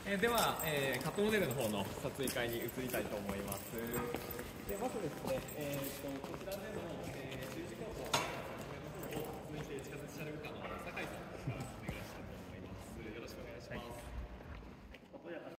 では、カットモデルの方の撮影会に移りたいと思います。でまずですね、こちらでの、注意事項と説明の方を続いて地下鉄車両